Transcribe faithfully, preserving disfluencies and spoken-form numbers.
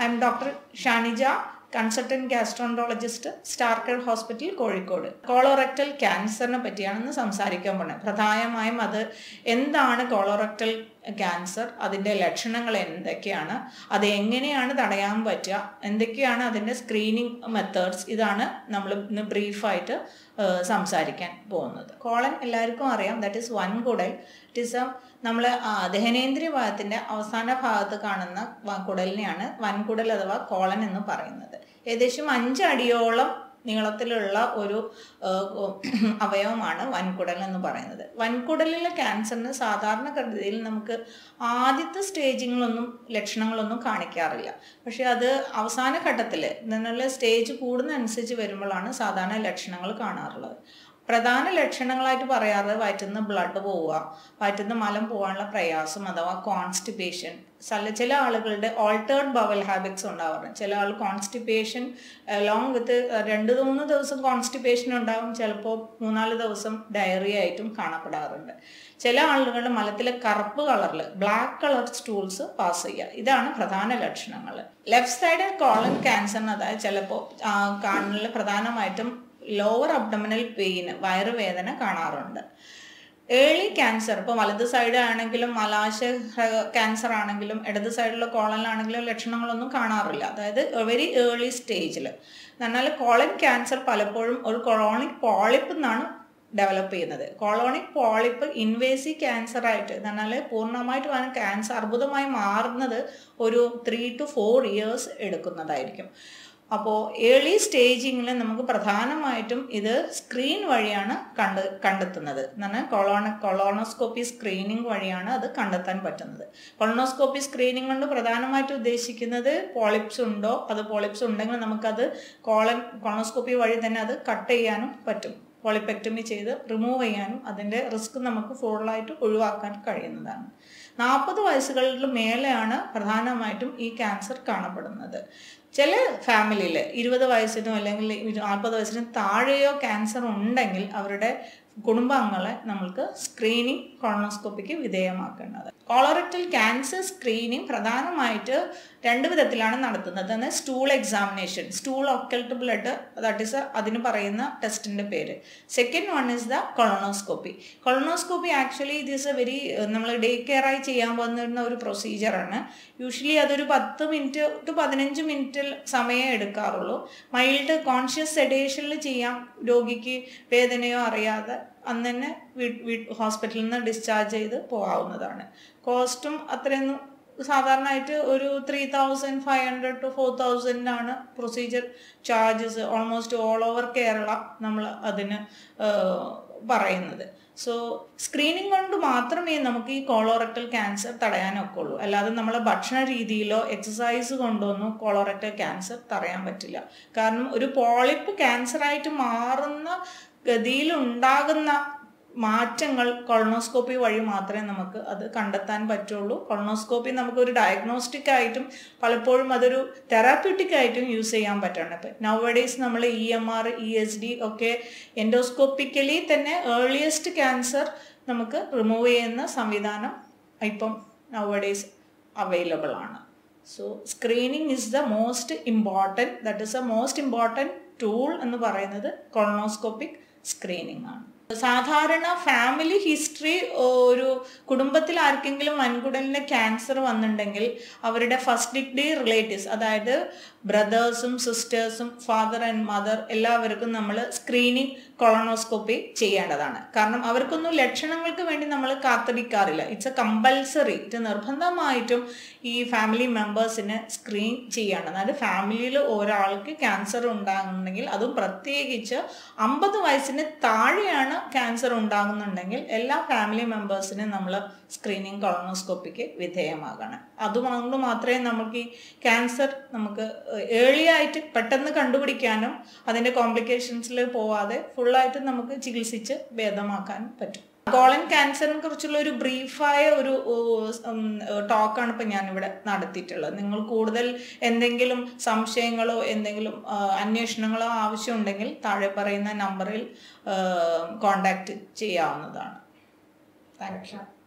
I am Doctor Shanija, consultant gastroenterologist, Starker Hospital, Kozhikode. Colorectal cancer ne pattiyanu samsarikkan pone. Pradhayamayum adu endana colorectal cancer, adinte lakshanangal endokkeyanu, adu enganeyanu thadayan pattuക, endokkeyanu adinte screening methods, idana nammal innu brief aayittu സംസാരിക്കാൻ പോകുന്നത്. Colon എല്ലാവർക്കും അറിയാം, that is വൻകുടൽ. It is a നമ്മൾ ദഹനേന്ദ്രിയ ഭാഗത്തിൻ്റെ അവസാന ഭാഗത്ത് കാണുന്ന കുടലിനെയാണ് വൻകുടൽ അഥവാ കോളൻ എന്ന് പറയുന്നത്. ഏകദേശം അഞ്ചടിയോളം നീളത്തിലുള്ള ഒരു അവയവമാണ് വൻകുടൽ എന്ന് പറയുന്നത്. വൻകുടലിലെ ക്യാൻസറിന് സാധാരണഗതിയിൽ നമുക്ക് ആദ്യത്തെ സ്റ്റേജിങ്ങളൊന്നും ലക്ഷണങ്ങളൊന്നും കാണിക്കാറില്ല. പക്ഷെ അത് അവസാന ഘട്ടത്തിൽ നിന്നുള്ള സ്റ്റേജ് കൂടുന്നതനുസരിച്ച് വരുമ്പോഴാണ് സാധാരണ ലക്ഷണങ്ങൾ കാണാറുള്ളത്. പ്രധാന ലക്ഷണങ്ങളായിട്ട് പറയാറ് വയറ്റുന്ന ബ്ലഡ് പോവുക, വയറ്റുന്ന മലം പോകാനുള്ള പ്രയാസം അഥവാ കോൺസ്റ്റിപ്പേഷൻ. ചില ചില ആളുകളുടെ ഓൾട്ടേർഡ് ബവൽ ഹാബിറ്റ്സ് ഉണ്ടാവാറുണ്ട്. ചില ആൾ കോൺസ്റ്റിപ്പേഷൻ അലോങ് വിത്ത് രണ്ട് മൂന്ന് ദിവസം കോൺസ്റ്റിപ്പേഷൻ ഉണ്ടാകും, ചിലപ്പോൾ മൂന്നാല് ദിവസം ഡയറിയ ആയിട്ടും കാണപ്പെടാറുണ്ട്. ചില ആളുകളുടെ മലത്തിലെ കറുപ്പ് കളറിൽ ബ്ലാക്ക് കളർ സ്റ്റൂൾസ് പാസ് ചെയ്യുക, ഇതാണ് പ്രധാന ലക്ഷണങ്ങൾ. ലെഫ്റ്റ് സൈഡ് കോളൻ ക്യാൻസറിന് അതായത് ചിലപ്പോൾ കാണുന്നതിൽ പ്രധാനമായിട്ടും ലോവർ അബ്ഡമിനൽ പെയിന്, വയറുവേദന കാണാറുണ്ട്. ഏർലി ക്യാൻസർ ഇപ്പോൾ വലത് സൈഡ് ആണെങ്കിലും മലാശയ ക്യാൻസർ ആണെങ്കിലും ഇടത് സൈഡിലുള്ള കോളനിലാണെങ്കിലും ലക്ഷണങ്ങളൊന്നും കാണാറില്ല, അതായത് വെരി ഏർലി സ്റ്റേജിൽ. എന്നാൽ കോളൻ ക്യാൻസർ പലപ്പോഴും ഒരു കൊളോണിക് പോളിപ്പ് എന്നാണ് ഡെവലപ്പ് ചെയ്യുന്നത്. കൊളോണിക് പോളിപ്പ് ഇൻവേസീവ് ക്യാൻസർ ആയിട്ട് എന്നാൽ പൂർണ്ണമായിട്ട് വന്ന ക്യാൻസർ അർബുദമായി മാറുന്നത് ഒരു ത്രീ ടു ഫോർ ഇയേഴ്സ് എടുക്കുന്നതായിരിക്കും. അപ്പോൾ ഏർലി സ്റ്റേജിങ്ങിൽ നമുക്ക് പ്രധാനമായിട്ടും ഇത് സ്ക്രീൻ വഴിയാണ് കണ്ട് കണ്ടെത്തുന്നത് എന്നാൽ കൊളോണ കൊളോണോസ്കോപ്പി സ്ക്രീനിങ് വഴിയാണ് അത് കണ്ടെത്താൻ പറ്റുന്നത്. കൊളോണോസ്കോപ്പി സ്ക്രീനിങ് കൊണ്ട് പ്രധാനമായിട്ട് ഉദ്ദേശിക്കുന്നത് പോളിപ്സ് ഉണ്ടോ, അത് പോളിപ്സ് ഉണ്ടെങ്കിൽ നമുക്കത് കോളൻ കൊളോണോസ്കോപ്പി വഴി തന്നെ അത് കട്ട് ചെയ്യാനും പറ്റും. പോളിപ്പെക്ടമി ചെയ്ത് റിമൂവ് ചെയ്യാനും അതിൻ്റെ റിസ്ക് നമുക്ക് ഫുള്ളായിട്ട് ഒഴിവാക്കാൻ കഴിയുന്നതാണ്. നാൽപ്പത് വയസ്സുകളിൽ മേലെയാണ് പ്രധാനമായിട്ടും ഈ ക്യാൻസർ കാണപ്പെടുന്നത്. ചില ഫാമിലിയിൽ ഇരുപത് വയസ്സിനോ അല്ലെങ്കിൽ നാൽപ്പത് വയസ്സിനും താഴെയോ ക്യാൻസർ ഉണ്ടെങ്കിൽ അവരുടെ കുടുംബാംഗങ്ങളെ നമ്മൾക്ക് സ്ക്രീനിങ് കൊളോണോസ്കോപ്പിക്ക് വിധേയമാക്കേണ്ടത്. കോളറക്ടൽ ക്യാൻസർ സ്ക്രീനിങ് പ്രധാനമായിട്ട് രണ്ട് വിധത്തിലാണ് നടത്തുന്നത്. എന്നാൽ stool examination, stool occult blood, that is അതിന് പറയുന്ന ടെസ്റ്റിൻ്റെ പേര്. Second one is the colonoscopy. Colonoscopy actually ഇത് ഈസ് എ വെരി നമ്മൾ ഡേ കെയർ ആയി ചെയ്യാൻ പോകുന്ന ഒരു പ്രൊസീജിയറാണ്. യൂഷ്വലി അതൊരു പത്ത് മിനിറ്റ് ടു പതിനഞ്ച് മിനിറ്റിൽ സമയം എടുക്കാറുള്ളൂ. മൈൽഡ് കോൺഷ്യസ് സെഡേഷനിൽ ചെയ്യാം, രോഗിക്ക് വേദനയോ അറിയാതെ അന്ന് തന്നെ വീ ഹോസ്പിറ്റലിൽ നിന്ന് ഡിസ്ചാർജ് ചെയ്ത് പോകാവുന്നതാണ്. കോസ്റ്റും അത്രയൊന്നും സാധാരണയായിട്ട് ഒരു three thousand five hundred to four thousand ആണ് procedure charges almost all over Kerala നമ്മൾ അതിന് പറയുന്നത്. സോ സ്ക്രീനിങ് കൊണ്ട് മാത്രമേ നമുക്ക് ഈ കോളോറക്ടൽ ക്യാൻസർ തടയാനൊക്കെ ഉള്ളൂ, അല്ലാതെ നമ്മളെ ഭക്ഷണ രീതിയിലോ എക്സസൈസ് കൊണ്ടൊന്നും കോളോറക്ടൽ ക്യാൻസർ തടയാൻ പറ്റില്ല. കാരണം ഒരു പോളിപ്പ് ക്യാൻസറായിട്ട് മാറുന്ന ഗതിയിലുണ്ടാകുന്ന മാറ്റങ്ങൾ കൊളോണോസ്കോപ്പി വഴി മാത്രമേ നമുക്ക് അത് കണ്ടെത്താൻ പറ്റുള്ളൂ. കൊളോണോസ്കോപ്പി നമുക്കൊരു ഡയഗ്നോസ്റ്റിക് ആയിട്ടും പലപ്പോഴും അതൊരു തെറാപ്യൂട്ടിക് ആയിട്ടും യൂസ് ചെയ്യാൻ പറ്റണം. ഇപ്പം നൗവഡേയ്സ് നമ്മൾ E M R E S D ഒക്കെ എൻഡോസ്കോപ്പിക്കലി തന്നെ ഏർലിയസ്റ്റ് ക്യാൻസർ നമുക്ക് റിമൂവ് ചെയ്യുന്ന സംവിധാനം ഇപ്പം നൗവഡേയ്സ് അവൈലബിൾ ആണ്. So screening is the most important, that is a most important tool എന്ന് പറയുന്നത് കൊളോണോസ്കോപ്പിക് സ്ക്രീനിങ് ആണ്. സാധാരണ ഫാമിലി ഹിസ്റ്ററി, ഒരു കുടുംബത്തിൽ ആർക്കെങ്കിലും വൻകുടലിൻ്റെ ക്യാൻസർ വന്നിട്ടുണ്ടെങ്കിൽ അവരുടെ ഫസ്റ്റ് ഡിഗ്രി റിലേറ്റീവ്സ്, അതായത് ബ്രദേഴ്സും സിസ്റ്റേഴ്സും ഫാദർ ആൻഡ് മദർ എല്ലാവർക്കും നമ്മൾ സ്ക്രീനിങ് കൊളോണോസ്കോപ്പി ചെയ്യേണ്ടതാണ്. കാരണം അവർക്കൊന്നും ലക്ഷണങ്ങൾക്ക് വേണ്ടി നമ്മൾ കാത്തിരിക്കാറില്ല. ഇറ്റ്സ് എ കമ്പൽസറി, ഇത് നിർബന്ധമായിട്ടും ഈ ഫാമിലി മെമ്പേഴ്സിന് സ്ക്രീൻ ചെയ്യേണ്ടത്. അതായത് ഫാമിലിയിൽ ഒരാൾക്ക് ക്യാൻസർ ഉണ്ടാകുന്നുണ്ടെങ്കിൽ, അതും പ്രത്യേകിച്ച് അമ്പത് വയസ്സിന് താഴെയാണ് ക്യാൻസർ ഉണ്ടാകുന്നുണ്ടെങ്കിൽ എല്ലാ ഫാമിലി മെമ്പേഴ്സിനും നമ്മൾ സ്ക്രീനിങ് കൊളോണോസ്കോപ്പിക്ക് വിധേയമാകണം. അതുകൊണ്ട് മാത്രമേ നമുക്ക് ഈ ക്യാൻസർ നമുക്ക് ഏർലി ആയിട്ട് പെട്ടെന്ന് കണ്ടുപിടിക്കാനും അതിൻ്റെ കോംപ്ലിക്കേഷൻസിൽ പോവാതെ ഫുള്ളായിട്ട് നമുക്ക് ചികിത്സിച്ച് ഭേദമാക്കാൻ പറ്റും. കോളൻ ക്യാൻസറിനെ കുറിച്ചുള്ള ഒരു ബ്രീഫായ ഒരു ടോക്കാണ് ഇപ്പം ഞാനിവിടെ നടത്തിയിട്ടുള്ളത്. നിങ്ങൾ കൂടുതൽ എന്തെങ്കിലും സംശയങ്ങളോ എന്തെങ്കിലും അന്വേഷണങ്ങളോ ആവശ്യമുണ്ടെങ്കിൽ താഴെ പറയുന്ന നമ്പറിൽ കോൺടാക്റ്റ് ചെയ്യാവുന്നതാണ്. Thank U.